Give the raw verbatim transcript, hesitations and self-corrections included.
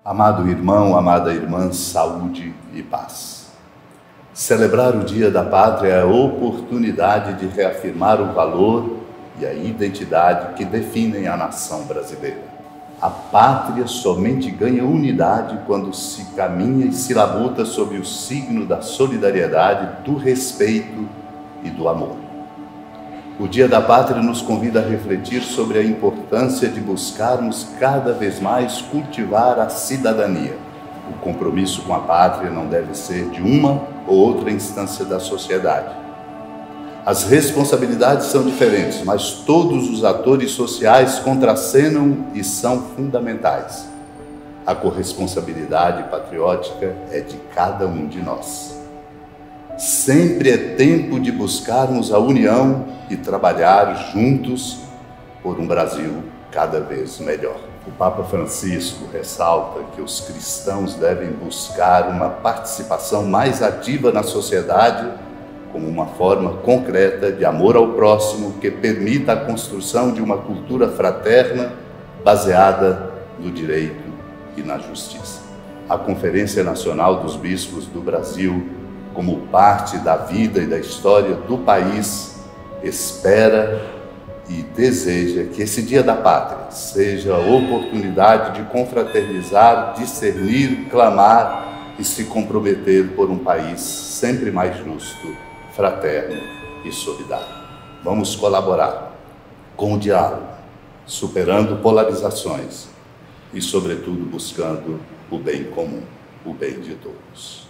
Amado irmão, amada irmã, saúde e paz. Celebrar o Dia da Pátria é a oportunidade de reafirmar o valor e a identidade que definem a nação brasileira. A pátria somente ganha unidade quando se caminha e se labuta sob o signo da solidariedade, do respeito e do amor. O Dia da Pátria nos convida a refletir sobre a importância de buscarmos cada vez mais cultivar a cidadania. O compromisso com a pátria não deve ser de uma ou outra instância da sociedade. As responsabilidades são diferentes, mas todos os atores sociais contracenam e são fundamentais. A corresponsabilidade patriótica é de cada um de nós. Sempre é tempo de buscarmos a união e trabalhar juntos por um Brasil cada vez melhor. O Papa Francisco ressalta que os cristãos devem buscar uma participação mais ativa na sociedade como uma forma concreta de amor ao próximo que permita a construção de uma cultura fraterna baseada no direito e na justiça. A Conferência Nacional dos Bispos do Brasil, como parte da vida e da história do país, espera e deseja que esse Dia da Pátria seja a oportunidade de confraternizar, discernir, clamar e se comprometer por um país sempre mais justo, fraterno e solidário. Vamos colaborar com o diálogo, superando polarizações e, sobretudo, buscando o bem comum, o bem de todos.